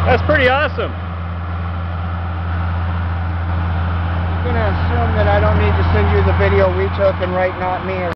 That's pretty awesome. I'm going to assume that I don't need to send you the video we took and write not me.